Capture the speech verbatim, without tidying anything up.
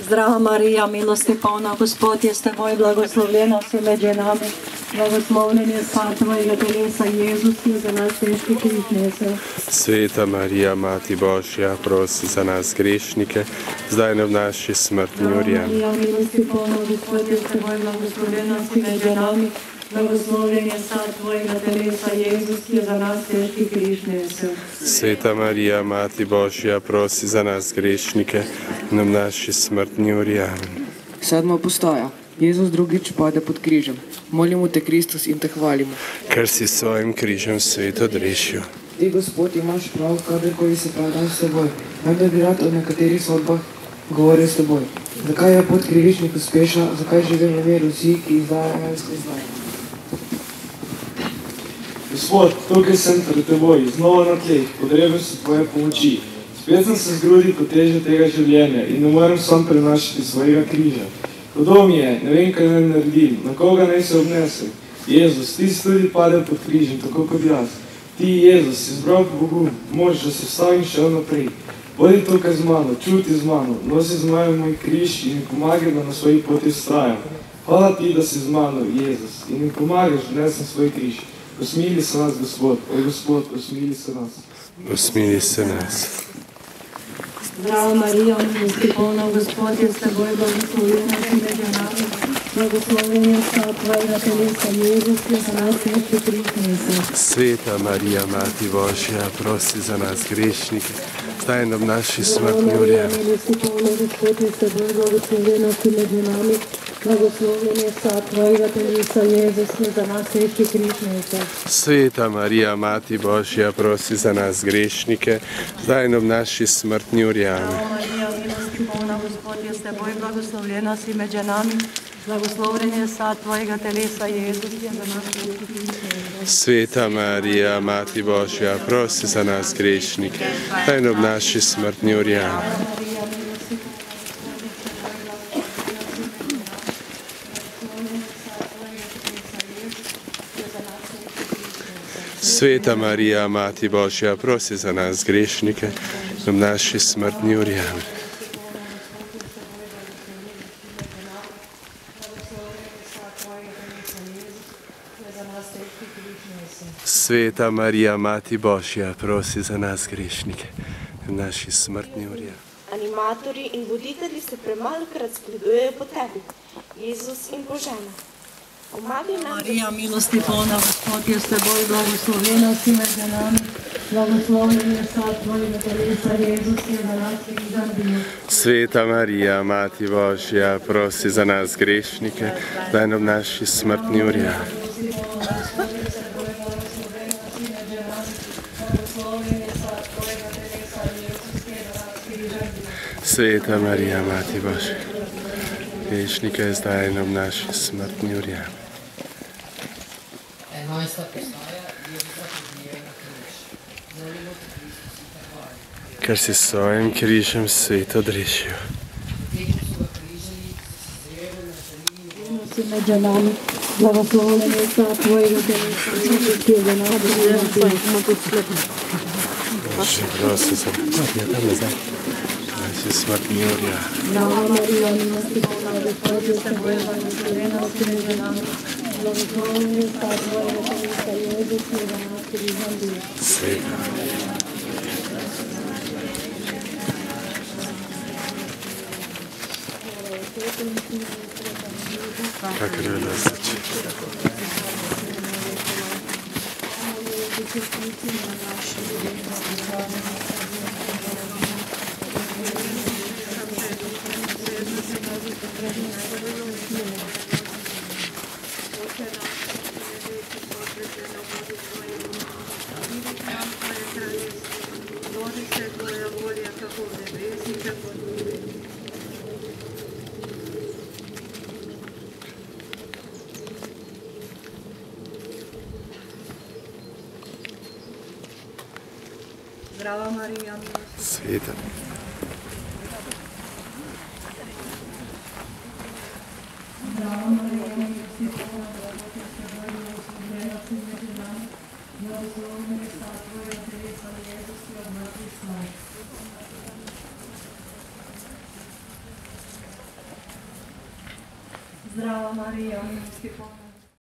Zdrava Marija, milosti polna, Gospod je s teboj, blagoslovljena si med ženami, blagoslovljen je sad tvojega telesa, Jezus, ki je za nas težki križ nesel. Sveta Marija, Mati Božja, prosi za nas grešnike, zdaj in v naši smrtni uri. Amen. Marija, milosti polna, Gospod je s teboj, blagoslovljena si med ženami, blagoslovljen je sad tvojega telesa, Jezus, ki je za nas težki križ nesel. Sveta Marija, Mati Božja, prosi za nas grešnike, in v naši smrtni uri. Amen. Sedma postaja. Jezus drugič pade pod križem. Molimo te, Kristus, in te hvalimo. Ker si s svojim križem svet odrešil. Ti, Gospod, imaš prav, kadarkoli se padam s teboj. Vendar bi rad o nekaterih sodbah govoril s teboj. Zakaj je pot krivičnik uspešna, zakaj živim v miru vsi, ki izdajajo spoznanje? Gospod, tukaj sem pred teboj, znova na tleh, potreben so tvoje pomoči. Spet sem se zgrudil pod težo tega življenja in ne morem sam prenašati svojega križa. Hudo mi je, ne vem, kaj naj naredim, na koga naj se obnesem. Jezus, ti si tudi padel pod križem, tako kot jaz. Ti, Jezus, si zbral Bogu moč, da se vstavim še naprej. Bodi tukaj z mano, čuti z mano, nosi z mano moj križ in mi pomagaj, da na svoji poti vztrajam. Hvala ti, da si z mano, Jezus, in mi pomagaš, da nesem svoj križ. Usmili se nas, Gospod, o Gospod, usmili se nas. Usmili se nas. Zdrava Marija, milosti polna, Gospod je s teboj, blagoslovljena si med ženami, blagoslovljen je sad tvojega telesa, Jezus, ki je za nas težki križ nesel. Sveta Marija, Mati Božja, prosi za nas grešnike, zdaj in v naši smrtni uri. Zdrava Marija, milosti polna, Gospod je s teboj, blagoslovljena si med ženami, blagoslovljen je sad tvojega telesa, Jezus, ki je za nas težki križ nesel. Sveta Marija, Mati Božja, prosi za nas grešnike, zdaj in v naši smrtni uri. Zdrava Marija, milosti polna, Gospod je s teboj, blagoslovljena si med ženami, blagoslovljen je sad tvojega telesa, Jezus, ki je za nas težki križ nesel. Sveta Marija, Mati Božja, prosi za nas grešnike, zdaj in v naši smrtni uri. Sveta Marija, Mati Božja, prosi za nas grešnike, v naši smrtni uri. Amen. Sveta Marija, Mati Božja, prosi za nas grešnike, v naši smrtni uri. Animatorji in voditelji se premalokrat zgledujejo po tebi, Jezus in Božena. Marija, milosti polna, Gospod je s teboj, blagoslovljena si med ženami, blagoslovljen je sad tvojega telesa, Jezus, ki je za nas težki križ nesel. Sveta Marija, Mati Božja, prosi za nas grešnike, zdaj in v naši smrtni uri. Sveta Marija, Mati Božja, grešnike, zdaj in v naši smrtni uri. Enajsta postaja, Jezusa pobije na križ. Molimo te, Kristus, in te hvalimo. Ker si s svojim križem svet odrešil. Teh so ga križali, si zrelo na želji. Si med ženami, blagoslovljen je sad tvojega telesa, Jezus, ki je za nas težki križ nesel. Bože, prosi za nas. Naši smrtni uri. Zdrava Marija, milosti polna, Gospod je s teboj, blagoslovljena si med ženami, blagoslovljen je sad tvojega telesa, Jezus, ki je za nas težki križ nesel. Sveta. Kakor je nas začeti. Zdrava Marija, Sveta. Zdrava Marija, milosti polna, Gospod je s teboj, blagoslovljena si med ženami, blagoslovljen je sad tvojega telesa, Jezus, ki je od mrtvih vstal. Zdrava Marija, milosti polna.